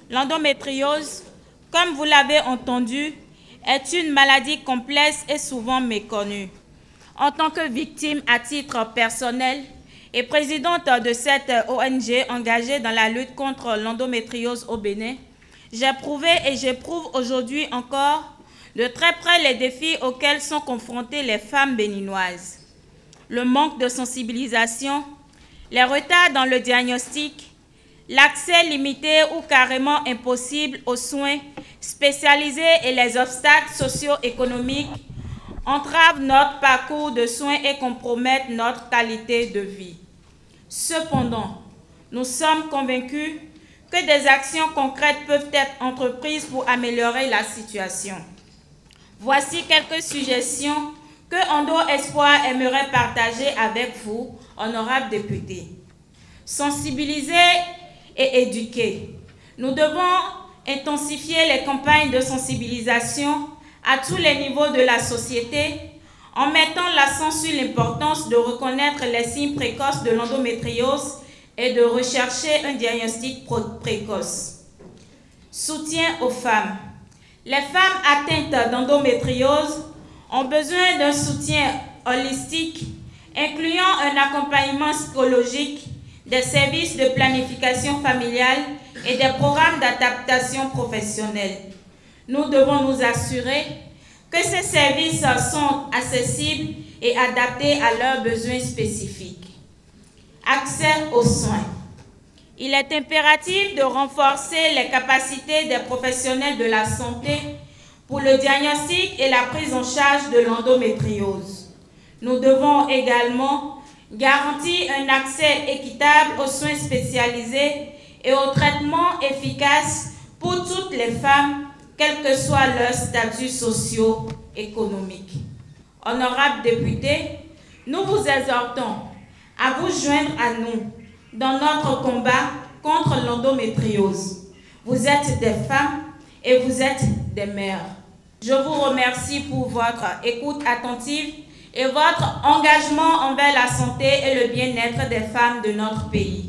L'endométriose, comme vous l'avez entendu, est une maladie complexe et souvent méconnue. En tant que victime à titre personnel et présidente de cette ONG engagée dans la lutte contre l'endométriose au Bénin, j'ai éprouvé et j'éprouve aujourd'hui encore de très près les défis auxquels sont confrontées les femmes béninoises. Le manque de sensibilisation, les retards dans le diagnostic, l'accès limité ou carrément impossible aux soins spécialisés et les obstacles socio-économiques entravent notre parcours de soins et compromettent notre qualité de vie. Cependant, nous sommes convaincus que des actions concrètes peuvent être entreprises pour améliorer la situation. Voici quelques suggestions que Endo Espoir aimerait partager avec vous, honorables députés. Sensibiliser et éduquer. Nous devons intensifier les campagnes de sensibilisation à tous les niveaux de la société en mettant l'accent sur l'importance de reconnaître les signes précoces de l'endométriose et de rechercher un diagnostic précoce. Soutien aux femmes. Les femmes atteintes d'endométriose ont besoin d'un soutien holistique, incluant un accompagnement psychologique, des services de planification familiale et des programmes d'adaptation professionnelle. Nous devons nous assurer que ces services sont accessibles et adaptés à leurs besoins spécifiques. Accès aux soins. Il est impératif de renforcer les capacités des professionnels de la santé pour le diagnostic et la prise en charge de l'endométriose. Nous devons également garantir un accès équitable aux soins spécialisés et aux traitements efficaces pour toutes les femmes, quel que soit leur statut socio-économique. Honorables députés, nous vous exhortons à vous joindre à nous dans notre combat contre l'endométriose. Vous êtes des femmes et vous êtes des mères. Je vous remercie pour votre écoute attentive et votre engagement envers la santé et le bien-être des femmes de notre pays.